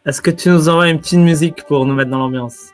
Est-ce que tu nous envoies une petite musique pour nous mettre dans l'ambiance?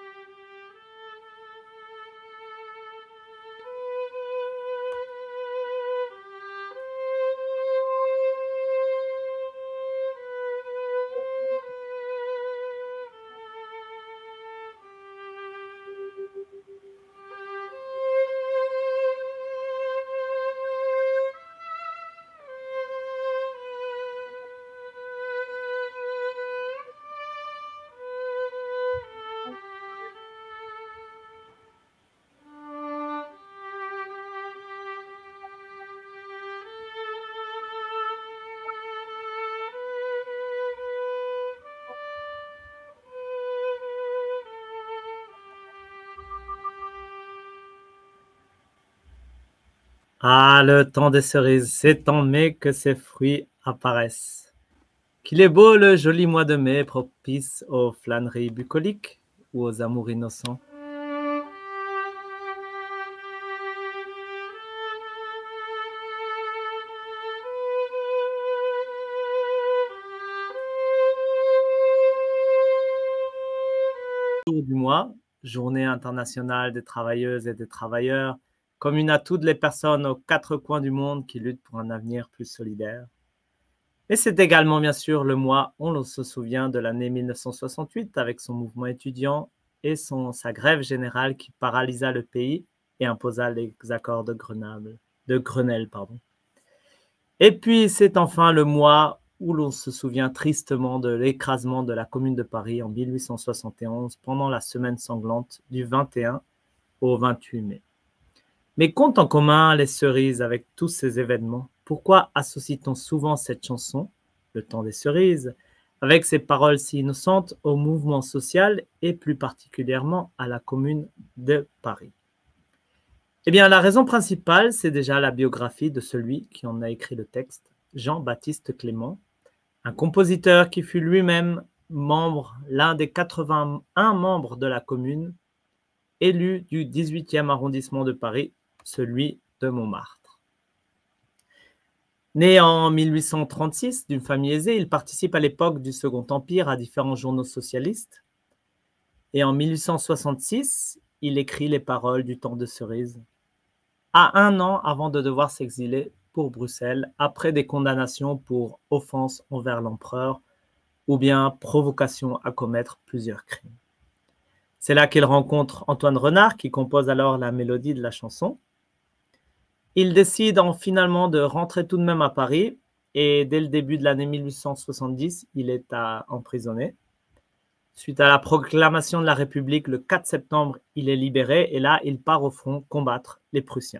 Ah, le temps des cerises, c'est en mai que ses fruits apparaissent. Qu'il est beau le joli mois de mai, propice aux flâneries bucoliques ou aux amours innocents. Jour du mois, journée internationale des travailleuses et des travailleurs, commune à toutes les personnes aux quatre coins du monde qui luttent pour un avenir plus solidaire. Et c'est également bien sûr le mois où l'on se souvient de l'année 1968 avec son mouvement étudiant et sa grève générale qui paralysa le pays et imposa les accords de Grenelle. Et puis c'est enfin le mois où l'on se souvient tristement de l'écrasement de la Commune de Paris en 1871 pendant la semaine sanglante du 21 au 28 mai. Mais qu'ont en commun les cerises avec tous ces événements? Pourquoi associe-t-on souvent cette chanson, Le temps des cerises, avec ses paroles si innocentes au mouvement social et plus particulièrement à la Commune de Paris? Eh bien, la raison principale, c'est déjà la biographie de celui qui en a écrit le texte, Jean-Baptiste Clément, un compositeur qui fut lui-même l'un des 81 membres de la Commune, élu du 18e arrondissement de Paris, celui de Montmartre. Né en 1836 d'une famille aisée, il participe à l'époque du Second Empire à différents journaux socialistes. Et en 1866, il écrit les paroles du Temps de cerises, à 1 an avant de devoir s'exiler pour Bruxelles, après des condamnations pour offense envers l'empereur ou bien provocation à commettre plusieurs crimes. C'est là qu'il rencontre Antoine Renard, qui compose alors la mélodie de la chanson. Il décide finalement de rentrer tout de même à Paris et dès le début de l'année 1870, il est emprisonné. Suite à la proclamation de la République, le 4 septembre, il est libéré et là, il part au front combattre les Prussiens.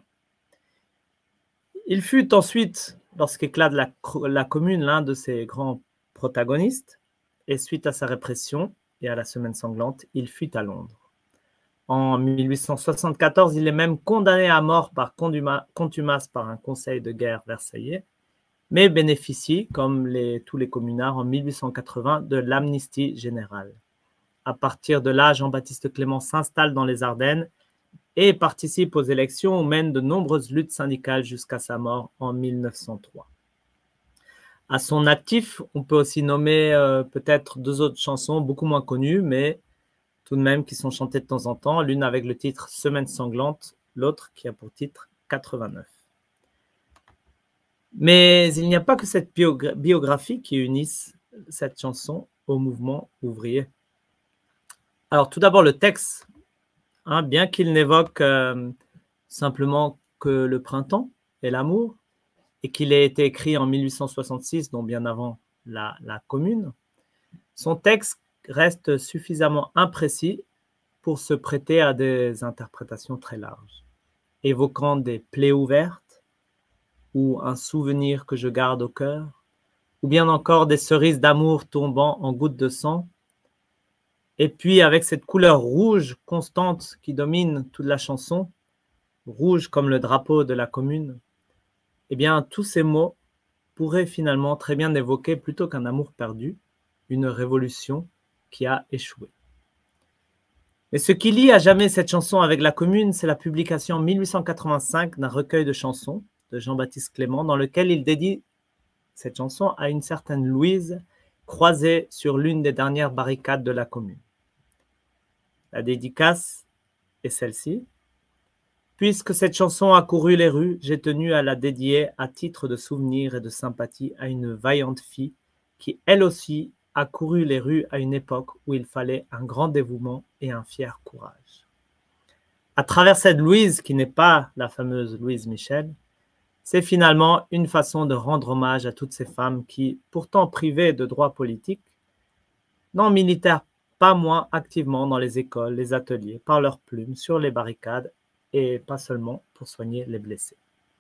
Il fut ensuite, lorsqu'éclate la Commune, l'un de ses grands protagonistes et suite à sa répression et à la Semaine sanglante, il fuit à Londres. En 1874, il est même condamné à mort par contumace par un conseil de guerre versaillais, mais bénéficie, comme tous les communards, en 1880 de l'amnistie générale. À partir de là, Jean-Baptiste Clément s'installe dans les Ardennes et participe aux élections où mène de nombreuses luttes syndicales jusqu'à sa mort en 1903. À son actif, on peut aussi nommer peut-être 2 autres chansons beaucoup moins connues, mais tout de même qui sont chantées de temps en temps, l'une avec le titre Semaine sanglante, l'autre qui a pour titre 89. Mais il n'y a pas que cette biographie qui unisse cette chanson au mouvement ouvrier. Alors tout d'abord le texte, bien qu'il n'évoque simplement que le printemps et l'amour, et qu'il ait été écrit en 1866, donc bien avant la Commune, son texte reste suffisamment imprécis pour se prêter à des interprétations très larges, évoquant des plaies ouvertes, ou un souvenir que je garde au cœur, ou bien encore des cerises d'amour tombant en gouttes de sang. Et puis avec cette couleur rouge constante qui domine toute la chanson, rouge comme le drapeau de la Commune, eh bien tous ces mots pourraient finalement très bien évoquer plutôt qu'un amour perdu, une révolution qui a échoué. Mais ce qui lie à jamais cette chanson avec la Commune, c'est la publication en 1885 d'un recueil de chansons de Jean-Baptiste Clément, dans lequel il dédie cette chanson à une certaine Louise, croisés sur l'une des dernières barricades de la commune. La dédicace est celle-ci. Puisque cette chanson a couru les rues, j'ai tenu à la dédier à titre de souvenir et de sympathie à une vaillante fille qui, elle aussi, a couru les rues à une époque où il fallait un grand dévouement et un fier courage. À travers cette Louise, qui n'est pas la fameuse Louise Michel, c'est finalement une façon de rendre hommage à toutes ces femmes qui, pourtant privées de droits politiques, n'en militèrent pas moins activement dans les écoles, les ateliers, par leurs plumes, sur les barricades, et pas seulement pour soigner les blessés.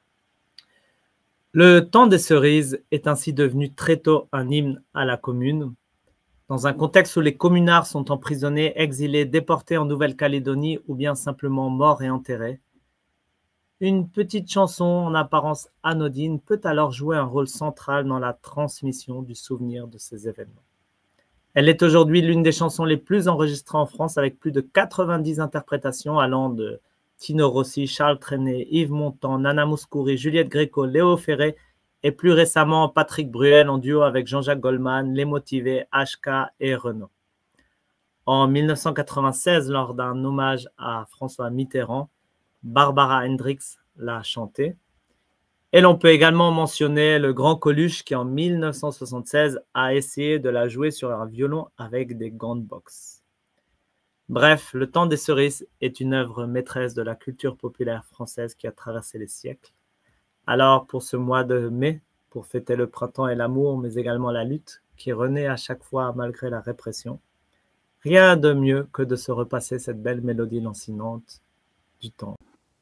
Le temps des cerises est ainsi devenu très tôt un hymne à la commune, dans un contexte où les communards sont emprisonnés, exilés, déportés en Nouvelle-Calédonie ou bien simplement morts et enterrés. Une petite chanson en apparence anodine peut alors jouer un rôle central dans la transmission du souvenir de ces événements. Elle est aujourd'hui l'une des chansons les plus enregistrées en France, avec plus de 90 interprétations allant de Tino Rossi, Charles Trenet, Yves Montand, Nana Mouskouri, Juliette Gréco, Léo Ferré et plus récemment Patrick Bruel en duo avec Jean-Jacques Goldman, Les Motivés, HK et Renaud. En 1996, lors d'un hommage à François Mitterrand, Barbara Hendricks l'a chantée. Et l'on peut également mentionner le grand Coluche qui, en 1976, a essayé de la jouer sur un violon avec des gants de boxe. Bref, Le temps des cerises est une œuvre maîtresse de la culture populaire française qui a traversé les siècles. Alors, pour ce mois de mai, pour fêter le printemps et l'amour, mais également la lutte, qui renaît à chaque fois malgré la répression, rien de mieux que de se repasser cette belle mélodie lancinante du temps.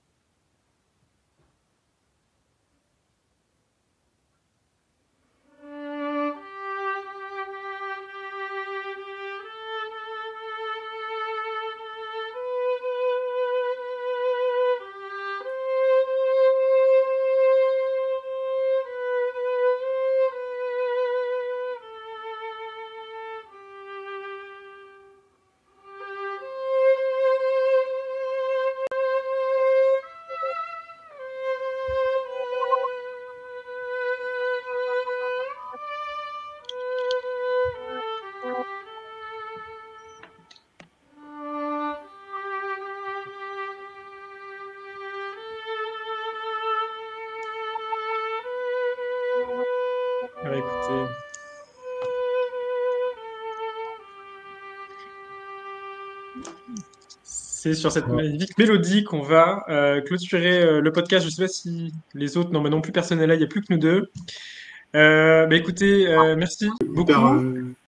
Ah, écoutez. C'est sur cette magnifique mélodie qu'on va clôturer le podcast. Je ne sais pas si les autres, non, mais non plus personne n'est là, il n'y a plus que nous deux. Écoutez, merci Hyper, beaucoup.